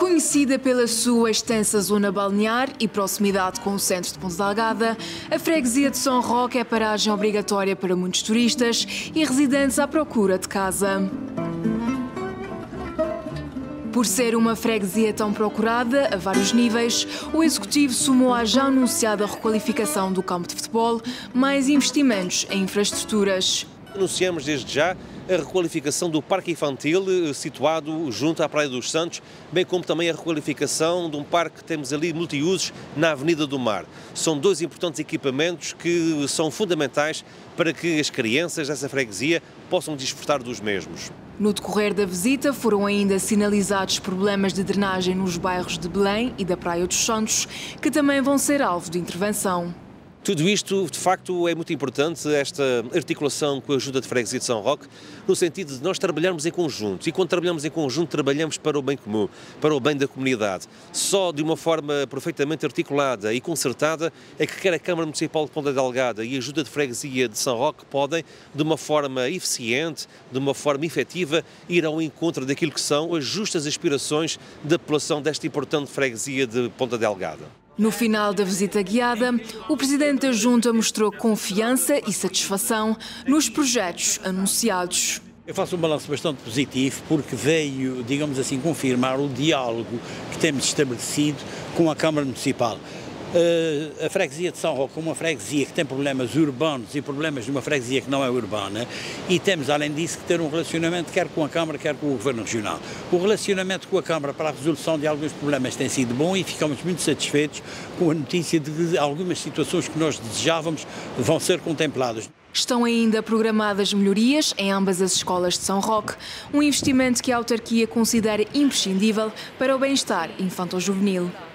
Conhecida pela sua extensa zona balnear e proximidade com o centro de Ponta Delgada, a freguesia de São Roque é paragem obrigatória para muitos turistas e residentes à procura de casa. Por ser uma freguesia tão procurada, a vários níveis, o Executivo somou à já anunciada requalificação do campo de futebol, mais investimentos em infraestruturas. Anunciamos desde já a requalificação do parque infantil situado junto à Praia dos Santos, bem como também a requalificação de um parque que temos ali multiusos na Avenida do Mar. São dois importantes equipamentos que são fundamentais para que as crianças dessa freguesia possam desfrutar dos mesmos. No decorrer da visita foram ainda sinalizados problemas de drenagem nos bairros de Belém e da Praia dos Santos, que também vão ser alvo de intervenção. Tudo isto, de facto, é muito importante, esta articulação com a Junta de Freguesia de São Roque, no sentido de nós trabalharmos em conjunto. E quando trabalhamos em conjunto, trabalhamos para o bem comum, para o bem da comunidade. Só de uma forma perfeitamente articulada e concertada é que quer a Câmara Municipal de Ponta Delgada e a Junta de Freguesia de São Roque podem, de uma forma eficiente, de uma forma efetiva, ir ao encontro daquilo que são as justas aspirações da população desta importante freguesia de Ponta Delgada. No final da visita guiada, o Presidente da Junta mostrou confiança e satisfação nos projetos anunciados. Eu faço um balanço bastante positivo porque veio, digamos assim, confirmar o diálogo que temos estabelecido com a Câmara Municipal. A freguesia de São Roque é uma freguesia que tem problemas urbanos e problemas de uma freguesia que não é urbana, e temos, além disso, que ter um relacionamento quer com a Câmara, quer com o Governo Regional. O relacionamento com a Câmara para a resolução de alguns problemas tem sido bom e ficamos muito satisfeitos com a notícia de que algumas situações que nós desejávamos vão ser contempladas. Estão ainda programadas melhorias em ambas as escolas de São Roque, um investimento que a autarquia considera imprescindível para o bem-estar infanto-juvenil.